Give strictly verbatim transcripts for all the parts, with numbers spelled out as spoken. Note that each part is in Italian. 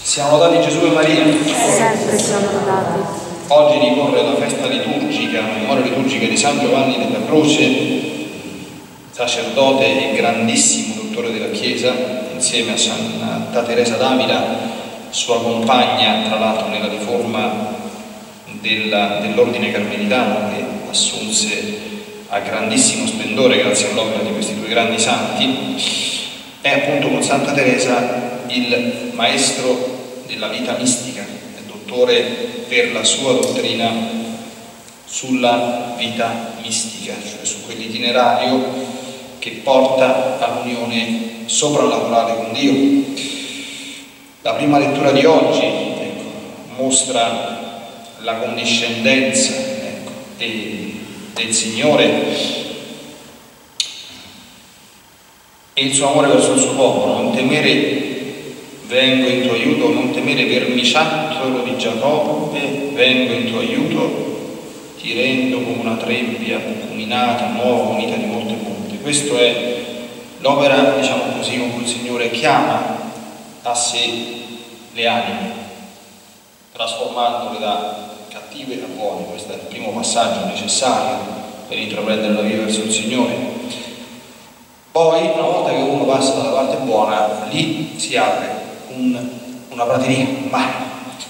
Siamo lodati Gesù e Maria. Sempre siamo lodati. Oggi ricorre la festa liturgica, la memoria liturgica di San Giovanni della Croce, sacerdote e grandissimo dottore della Chiesa, insieme a Santa Teresa d'Avila, sua compagna, tra l'altro nella riforma della, dell'ordine carmelitano, che assunse a grandissimo splendore grazie all'opera di questi due grandi santi. È appunto con Santa Teresa il maestro della vita mistica, il dottore per la sua dottrina sulla vita mistica, cioè su quell'itinerario che porta all'unione soprannaturale con Dio. La prima lettura di oggi ecco, mostra la condiscendenza ecco, de, del Signore e il suo amore verso il suo popolo. Non temere, vengo in tuo aiuto, non temere vermiciattolo di Giacobbe, vengo in tuo aiuto, ti rendo come una trebbia cuminata, nuova, unita di molte punte. Questa è l'opera, diciamo così, con cui il Signore chiama a sé le anime, trasformandole da cattive a buone. Questo è il primo passaggio necessario per intraprendere la via verso il Signore. Poi, una volta che uno passa dalla parte buona, lì si apre un, una prateria, un mare.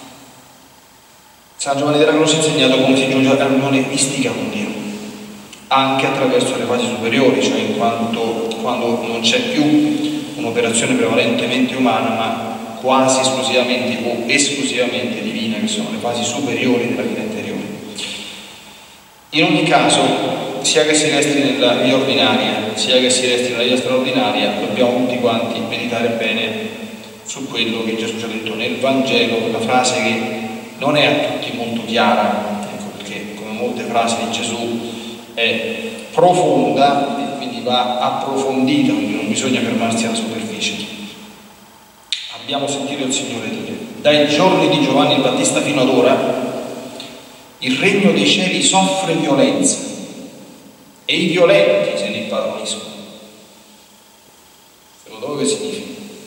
San Giovanni della Croce ha insegnato come si giunge all'unione mistica con Dio, anche attraverso le fasi superiori, cioè in quanto quando non c'è più un'operazione prevalentemente umana, ma quasi esclusivamente o esclusivamente divina, che sono le fasi superiori della vita interiore. In ogni caso, sia che si resti nella via ordinaria, sia che si resti nella via straordinaria, dobbiamo tutti quanti meditare bene su quello che Gesù ci ha detto nel Vangelo, quella frase che non è a tutti molto chiara, ecco, perché come molte frasi di Gesù è profonda e quindi va approfondita, quindi non bisogna fermarsi alla superficie. Abbiamo sentito il Signore dire: dai giorni di Giovanni il Battista fino ad ora il regno dei cieli soffre violenza e i violenti se ne impadroniscono. Secondo voi che significa?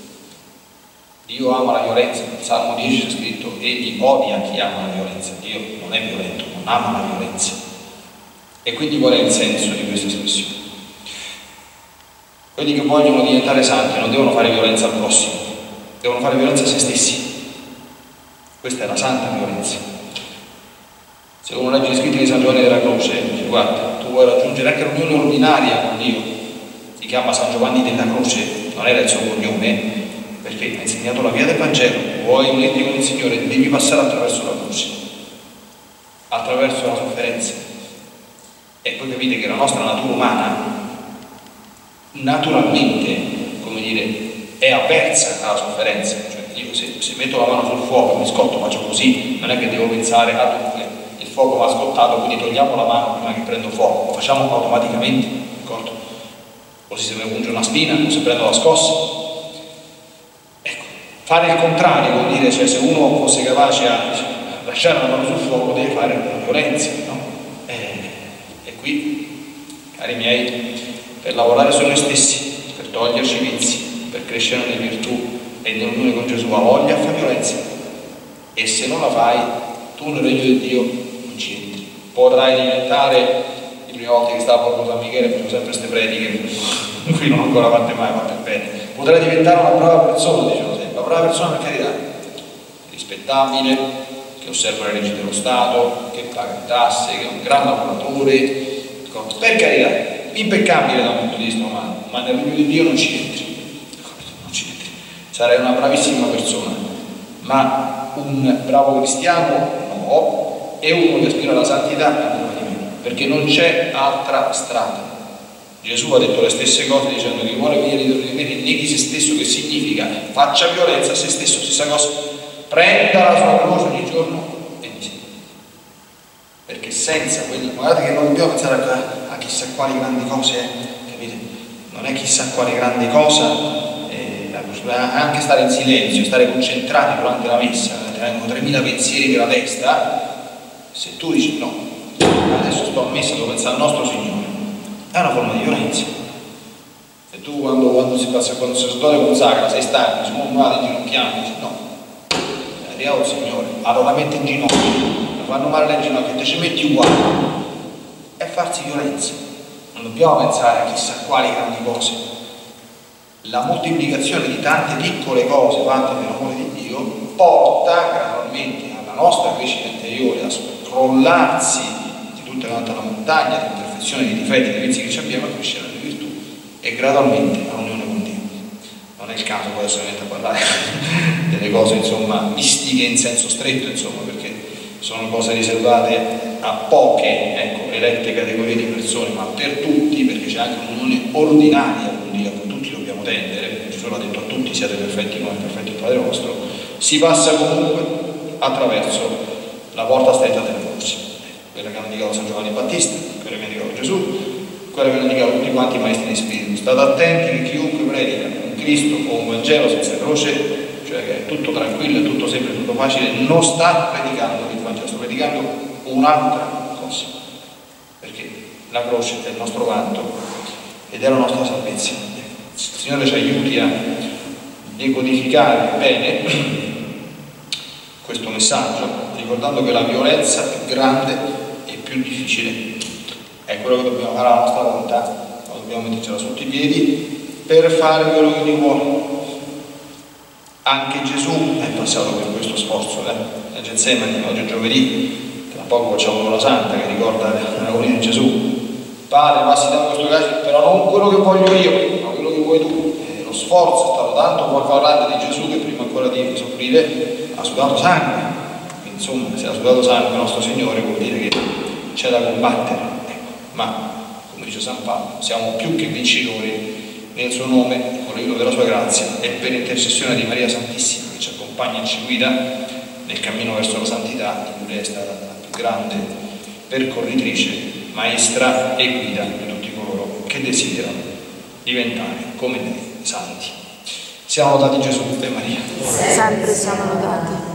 Dio ama la violenza, nel Salmo dieci c'è scritto: egli odia chi ama la violenza. Dio non è violento, non ama la violenza. E quindi qual è il senso di questa espressione? Quelli che vogliono diventare santi non devono fare violenza al prossimo, devono fare violenza a se stessi. Questa è la santa violenza. Secondo legge scritte di San Giovanni della Croce, dice: guarda, tu vuoi raggiungere anche l'unione ordinaria con Dio. Si chiama San Giovanni della Croce, non era il suo cognome, perché ha insegnato la via del Vangelo. Vuoi unirti con il Signore, devi passare attraverso la croce, attraverso la sofferenza. E poi capite che la nostra natura umana naturalmente, come dire, è avversa alla sofferenza. Cioè io se, se metto la mano sul fuoco, mi scotto, faccio così, non è che devo pensare a dunque il fuoco mi ha scottato, quindi togliamo la mano prima che prendo fuoco, lo facciamo automaticamente, d'accordo? O se mi punge una spina, o se prendo la scossa. Ecco, fare il contrario vuol dire, cioè se uno fosse capace a lasciare la mano sul fuoco deve fare una violenza, no? E, e qui, cari miei, per lavorare su noi stessi, per toglierci i vizi, per crescere nelle virtù e nell'unione con Gesù, a voglia fa violenza. E se non la fai, tu nel regno di Dio non ci entri. Potrai diventare, le prime volte che stavo con San Michele facevo sempre queste prediche, qui non ho ancora fatte mai, fatte bene. Potrai diventare una brava persona, dicevo sempre, una brava persona per carità, rispettabile, che osserva le leggi dello Stato, che paga le tasse, che è un gran lavoratore, per carità, impeccabile dal punto di vista umano, ma nel regno di Dio non ci entri, non ci entri. Sarai una bravissima persona, ma un bravo cristiano no, e uno che aspira alla santità ancora di meno, perché non c'è altra strada. Gesù ha detto le stesse cose dicendo che chi vuole venire dietro di me neghi se stesso, che significa faccia violenza a se stesso, stessa cosa, prenda la sua croce ogni giorno e mi segui. Perché senza quello, guardate che non dobbiamo pensare a, a chissà quali grandi cose, capite? Non è chissà quale grande cosa, anche stare in silenzio, stare concentrati durante la messa, ti vengono tremila pensieri per la testa. Se tu dici no, adesso sto a messa, devo pensare al nostro Signore, è una forma di violenza. Se tu quando, quando si passa, quando si sacerdote consacra, sei stanco, sei smontato, ti ginocchiamo, dici no, arriva il Signore, allora mette in ginocchio, lo fanno male in ginocchio e te ci metti uguale, è farsi violenza. Non dobbiamo pensare a chissà quali grandi cose. La moltiplicazione di tante piccole cose fatte per l'amore di Dio porta gradualmente alla nostra crescita interiore a scrollarsi di tutta quanta la montagna di imperfezioni, di difetti, di vizi che abbiamo, a crescere nelle virtù e gradualmente all'unione con Dio. Non è il caso poi solamente a parlare delle cose insomma mistiche in senso stretto, insomma, perché sono cose riservate a poche, ecco, elette categorie di persone, ma per tutti, perché c'è anche un'unione ordinaria con Dio a cui tutti dobbiamo tendere, perché Gesù l'ha detto a tutti: siate perfetti come è perfetto il Padre vostro. Si passa comunque attraverso la porta stretta della croce, quella che hanno indicato San Giovanni Battista, quella che ha indicato Gesù, quella che hanno indicato tutti quanti i maestri di spirito. State attenti che chiunque predica un Cristo o un Vangelo senza croce, cioè che è tutto tranquillo, è tutto semplice, tutto facile, non sta predicando il Vangelo, sta predicando un'altra cosa, perché la croce è il nostro vanto ed è la nostra salvezza. Il Signore ci aiuti a decodificare bene questo messaggio, ricordando che la violenza più grande e più difficile è quello che dobbiamo fare alla nostra volontà, dobbiamo mettercela sotto i piedi per fare quello che Dio vuole. Anche Gesù è passato per questo sforzo, eh? A Getsemani, oggi è giovedì, tra poco facciamo la Santa che ricorda l'agonia di Gesù. Padre, passi da questo caso, però non quello che voglio io, ma quello che vuoi tu. E lo sforzo è stato tanto poco grande di Gesù che prima ancora di soffrire ha sudato sangue. Insomma, se ha sudato sangue il nostro Signore vuol dire che c'è da combattere, ecco. Ma come dice San Paolo, siamo più che vincitori nel suo nome, con l'aiuto della sua grazia e per intercessione di Maria Santissima che ci accompagna e ci guida nel cammino verso la santità, di cui lei è stata la più grande percorritrice, maestra e guida di tutti coloro che desiderano diventare come lei santi. Siamo lodati Gesù e Maria. Sempre siamo lodati.